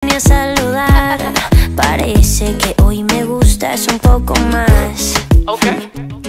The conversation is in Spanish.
vine a saludar. Parece que hoy me gustas un poco más. Ok.